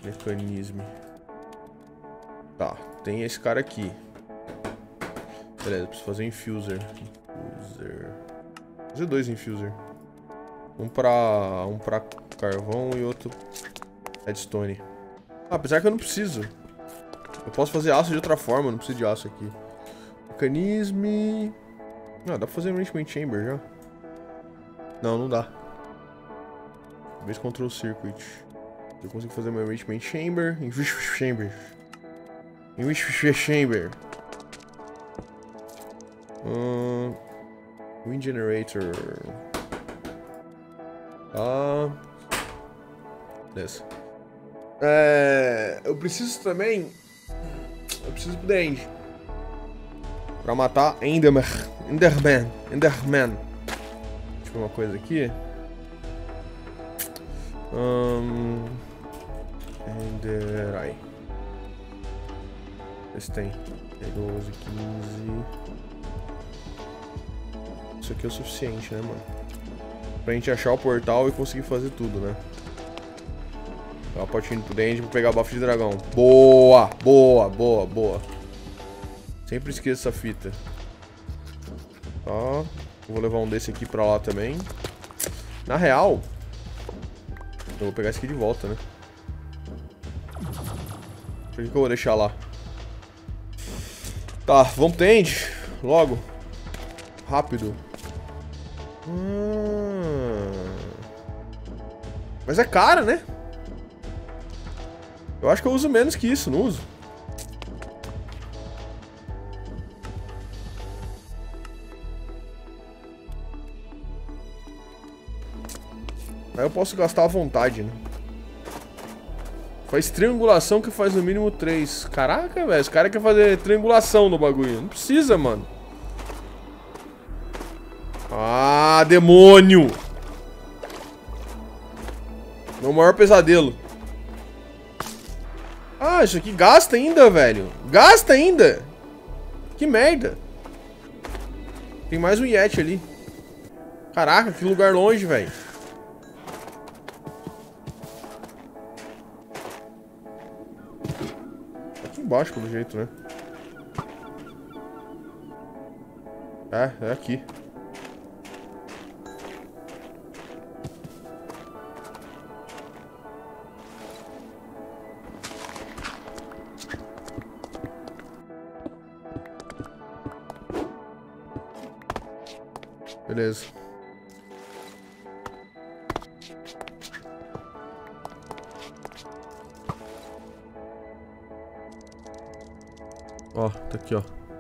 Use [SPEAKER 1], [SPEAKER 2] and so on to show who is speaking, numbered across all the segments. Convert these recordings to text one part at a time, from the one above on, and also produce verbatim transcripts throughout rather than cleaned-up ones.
[SPEAKER 1] Mecanismo. Tá, tem esse cara aqui. Beleza, preciso fazer um infuser. Infuser. Vou fazer dois infuser. Um pra. Um pra carvão e outro redstone. Ah, apesar que eu não preciso. Eu posso fazer aço de outra forma, não preciso de aço aqui. Mecanismo. Ah, dá pra fazer enrichment chamber já? Não, não dá. Base control circuit. Eu consigo fazer meu enrichment chamber. Enrichment chamber. Enrichment chamber. Hum, wind generator. Ah. Beleza. É, eu preciso também. Eu preciso do End. Pra matar Enderman. Enderman. Enderman. Deixa eu ver uma coisa aqui. Um, Enderai. Esse tem. doze, quinze. Isso aqui é o suficiente, né, mano? Pra gente achar o portal e conseguir fazer tudo, né? Dá uma potinha pro dente pra pegar buff de dragão. Boa! Boa, boa, boa. Sempre esqueço essa fita. Tá. Vou levar um desse aqui pra lá também. Na real, eu vou pegar esse aqui de volta, né? Por que que eu vou deixar lá? Tá, vamos pro end. Logo. Rápido. Hum... Mas é caro, né? Eu acho que eu uso menos que isso, não uso. Aí eu posso gastar à vontade, né? Faz triangulação que faz no mínimo três. Caraca, velho. Os caras querem fazer triangulação no bagulho. Não precisa, mano. Ah, demônio! Meu maior pesadelo. Ah, isso aqui gasta ainda, velho. Gasta ainda. Que merda. Tem mais um Yeti ali. Caraca, que lugar longe, velho. Aqui embaixo, pelo jeito, né? É, é aqui. Beleza. Ó, tá aqui, ó.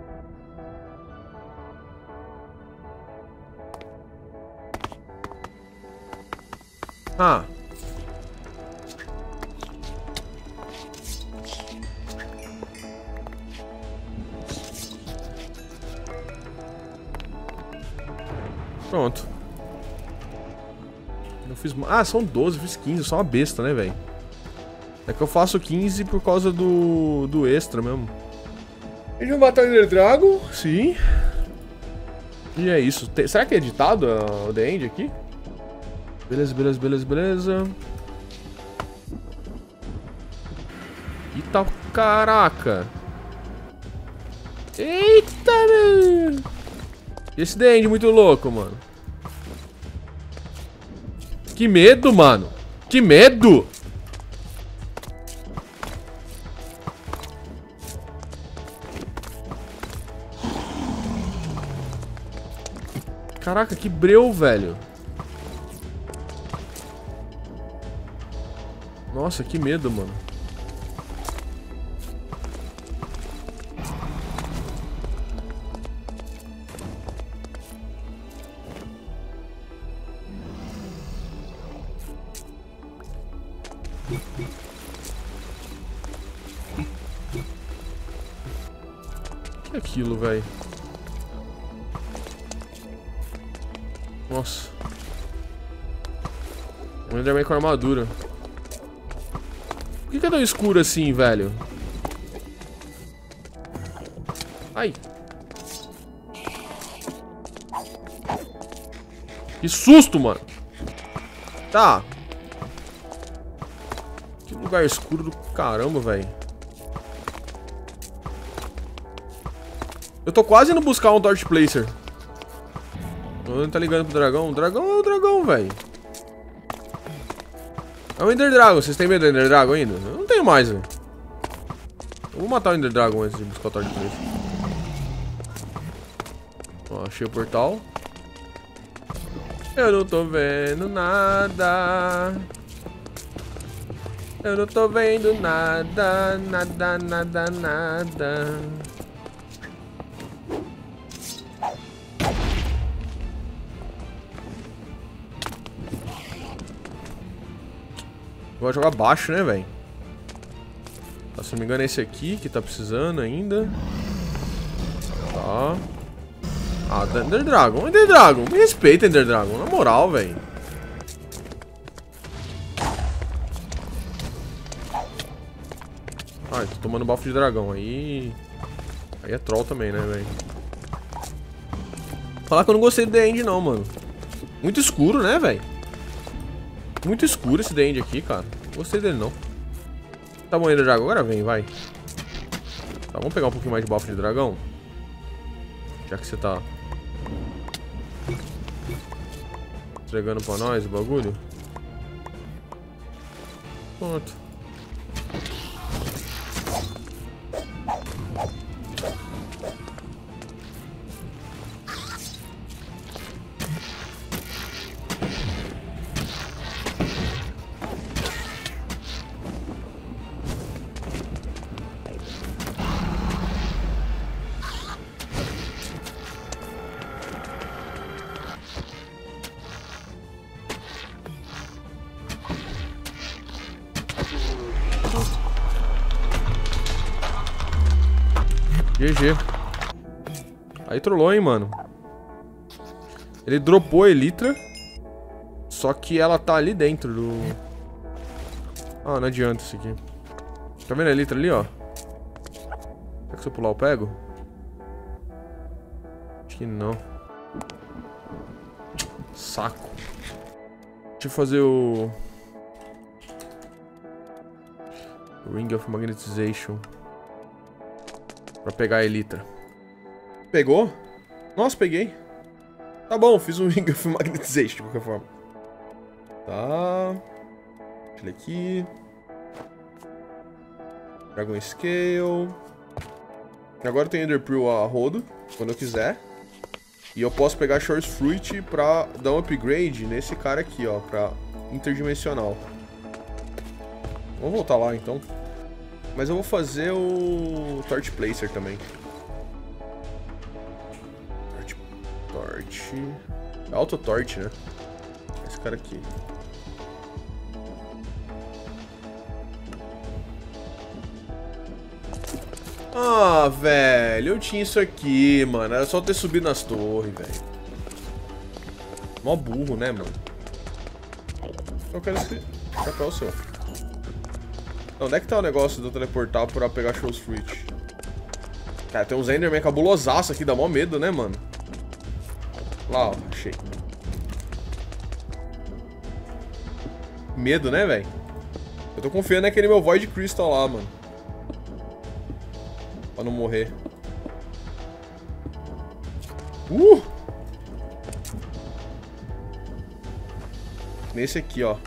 [SPEAKER 1] Ah. Pronto. Eu fiz... Ah, são doze, eu fiz quinze, eu sou uma besta, né, velho? É que eu faço quinze por causa do, do extra mesmo. A gente vai matar o Ender Dragon, sim. E é isso. Tem... Será que é editado uh, o The End aqui? Beleza, beleza, beleza, beleza. Eita, caraca. Eita, mano. Esse The End muito louco, mano. Que medo, mano. Que medo. Caraca, que breu, velho. Nossa, que medo, mano. Que é aquilo, velho? Nossa. Um Enderman com armadura. Por que que é tão escuro assim, velho? Ai. Que susto, mano. Tá. Que lugar escuro do caramba, velho. Eu tô quase indo buscar um Torch Placer. Não tá ligando pro dragão? O dragão é o dragão, velho. É o Ender Dragon. Vocês têm medo do Ender Dragon ainda? Eu não tenho mais, velho. Eu vou matar o Ender Dragon antes de buscar o Torch Placer. Ó, achei o portal. Eu não tô vendo nada. Eu não tô vendo nada. Nada, nada, nada. Vou jogar baixo, né, velho? Se não me engano é esse aqui que tá precisando ainda. Tá. Ah, Ender Dragon. Ender Dragon. Me respeita, Ender Dragon. Na moral, velho. Ai, tô tomando bafo de dragão. Aí... Aí é troll também, né, velho? Falar que eu não gostei do The End, não, mano. Muito escuro, né, velho? Muito escuro esse The End aqui, cara. Não gostei dele, não. Tá bom, Ender Dragon. Agora vem, vai. Tá, vamos pegar um pouquinho mais de bafo de dragão. Já que você tá... entregando pra nós o bagulho. Pronto. G G. Aí trollou, hein, mano. Ele dropou a Elytra. Só que ela tá ali dentro do... Ah, não adianta isso aqui. Tá vendo a Elytra ali, ó? Será que se eu pular eu pego? Acho que não. Saco. Deixa eu fazer o... Ring of Magnetization. Pra pegar a Elytra. Pegou? Nossa, peguei. Tá bom, fiz um Ring of Magnetization de qualquer forma. Tá. Deixa ele aqui. Dragon Scale. Agora eu tenho Ender Pearl a rodo, quando eu quiser. E eu posso pegar Shores Fruit pra dar um upgrade nesse cara aqui, ó. Pra interdimensional. Vamos voltar lá, então. Mas eu vou fazer o Torch Placer também. Torch... Torch... Auto Torch, né? Esse cara aqui. Ah, velho. Eu tinha isso aqui, mano. Era só ter subido nas torres, velho. Mó burro, né, mano? Eu quero esse chapéu seu. Onde é que tá o negócio de eu teleportar pra pegar Shores Fruit? Cara, tem uns Enderman cabulosaço aqui, dá mó medo, né, mano? Lá, ó, achei. Medo, né, velho? Eu tô confiando naquele meu Void Crystal lá, mano. Pra não morrer. Uh! Nesse aqui, ó.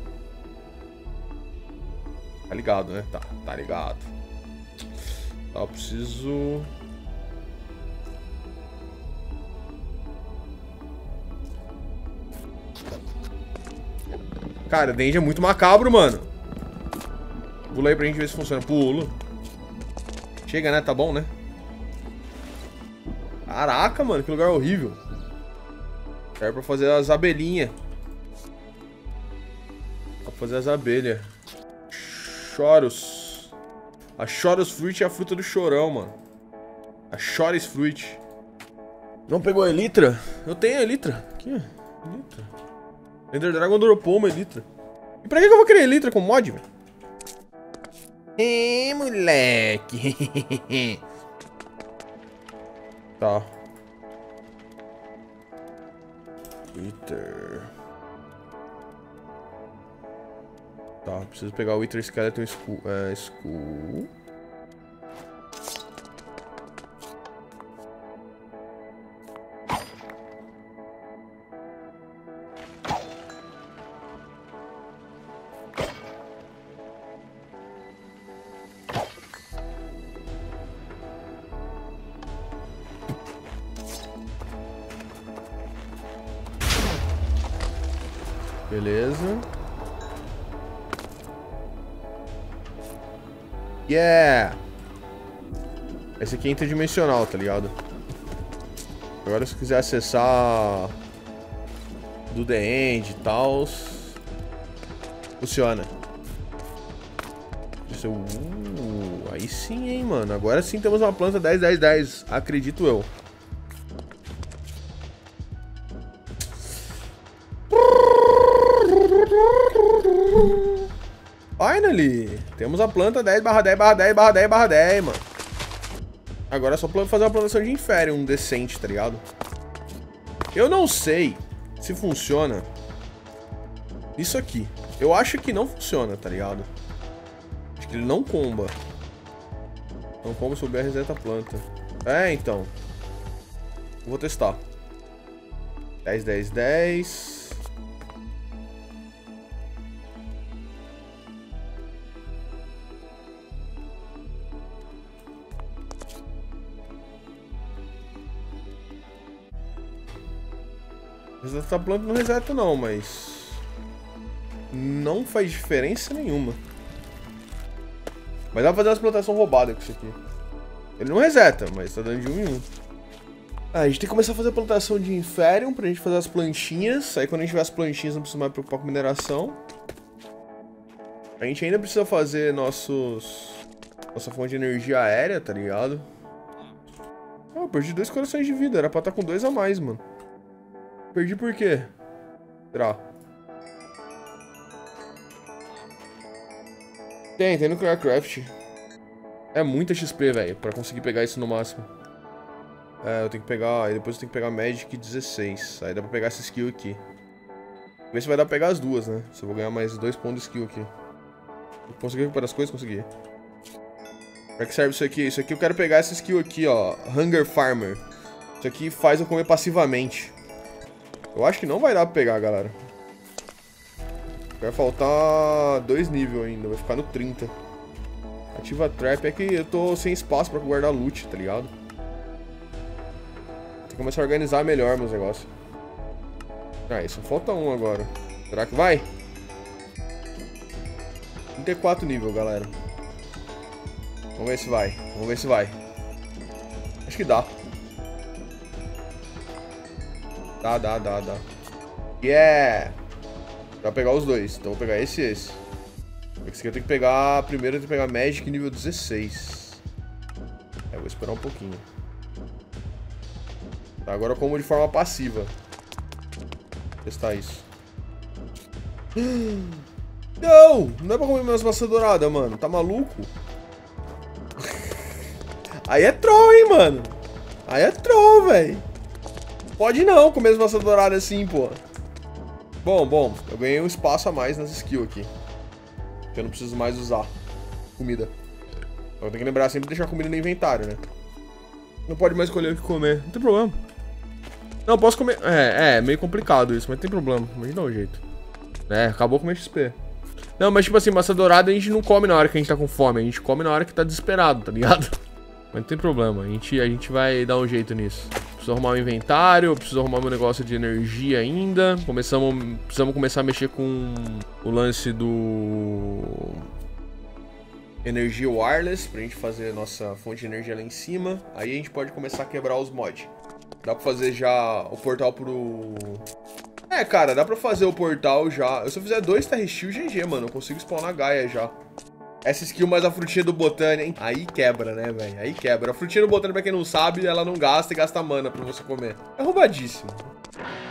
[SPEAKER 1] Tá ligado, né? Tá, tá ligado. Tá, eu preciso... Cara, o Danger é muito macabro, mano. Pula aí pra gente ver se funciona. Pulo. Chega, né? Tá bom, né? Caraca, mano, que lugar horrível. Era pra fazer as abelhinhas. Pra fazer as abelhas. Choros. A Chorus Fruit é a fruta do chorão, mano. A Chorus Fruit. Não pegou a Elytra? Eu tenho a Elytra. Aqui, ó. Elytra. Ender Dragon dropou uma Elytra. E pra que eu vou querer Elytra com mod, velho? Ê, moleque. Tá. Twitter. Tá, preciso pegar o Wither Skeleton Skull. É, Skull. Beleza. Yeah! Esse aqui é interdimensional, tá ligado? Agora se eu quiser acessar do The End e tal, funciona. Isso, uh, aí sim, hein, mano. Agora sim temos uma planta dez, dez, dez. Acredito eu. Finally! Temos a planta dez barra dez barra dez barra dez barra dez, mano. Agora é só fazer uma plantação de Inferium decente, tá ligado? Eu não sei se funciona isso aqui. Eu acho que não funciona, tá ligado? Acho que ele não comba. Não comba se souber reseta a planta. É, então. Vou testar. dez, dez, dez... Essa planta não reseta não, mas não faz diferença nenhuma. Mas dá pra fazer umas plantações roubadas com isso aqui. Ele não reseta, mas tá dando de um em um. Ah, a gente tem que começar a fazer a plantação de Inferium pra gente fazer as plantinhas. Aí quando a gente tiver as plantinhas não precisa mais preocupar com mineração. A gente ainda precisa fazer nossos... Nossa fonte de energia aérea, tá ligado? Ah, eu perdi dois corações de vida, era pra estar com dois a mais, mano. Perdi por quê? Será? Tem, tem no Craft. É muita X P, velho, pra conseguir pegar isso no máximo. É, eu tenho que pegar... Aí depois eu tenho que pegar Magic dezesseis. Aí dá pra pegar essa skill aqui. Vê se vai dar pra pegar as duas, né? Se eu vou ganhar mais dois pontos de skill aqui. Consegui recuperar as coisas? Consegui. Pra que serve isso aqui? Isso aqui eu quero pegar essa skill aqui, ó. Hunger Farmer. Isso aqui faz eu comer passivamente. Eu acho que não vai dar pra pegar, galera. Vai faltar dois níveis ainda, vai ficar no trinta. Ativa a trap, é que eu tô sem espaço pra guardar loot, tá ligado? Tem que começar a organizar melhor meus negócios. Ah, isso, falta um agora. Será que vai? trinta e quatro nível, galera. Vamos ver se vai, vamos ver se vai. Acho que dá. Dá, dá, dá, dá. Yeah! Pra pegar os dois. Então vou pegar esse e esse. Esse aqui eu tenho que pegar... Primeiro eu tenho que pegar Magic nível dezesseis. É, vou esperar um pouquinho. Tá, agora eu como de forma passiva. Vou testar isso. Não! Não é pra comer minhas maçãs douradas, mano. Tá maluco? Aí é troll, hein, mano. Aí é troll, velho. Pode não comer as maçãs douradas assim, pô. Bom, bom. Eu ganhei um espaço a mais nas skills aqui. Que eu não preciso mais usar comida. Eu tenho que lembrar sempre de deixar comida no inventário, né? Não pode mais escolher o que comer. Não tem problema. Não, posso comer... É, é meio complicado isso, mas não tem problema. Mas dá um jeito. É, acabou com o meu X P. Não, mas tipo assim, maçã dourada a gente não come na hora que a gente tá com fome. A gente come na hora que tá desesperado, tá ligado? Mas não tem problema. A gente, a gente vai dar um jeito nisso. Preciso arrumar o inventário, eu preciso arrumar meu negócio de energia ainda. Começamos, precisamos começar a mexer com o lance do... energia wireless, pra gente fazer a nossa fonte de energia lá em cima. Aí a gente pode começar a quebrar os mods. Dá pra fazer já o portal pro... É, cara, dá pra fazer o portal já. Se eu fizer dois Terra Steel, G G, mano. Eu consigo spawnar Gaia já. Essa skill mais a frutinha do Botânia, hein? Aí quebra, né, velho? Aí quebra. A frutinha do Botânia, pra quem não sabe, ela não gasta e gasta mana pra você comer. É roubadíssimo.